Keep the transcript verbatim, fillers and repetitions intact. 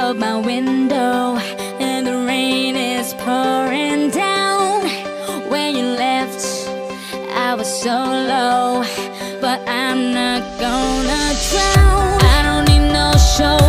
of my window, and the rain is pouring down. When you left, I was so low, but I'm not gonna drown. I don't need no show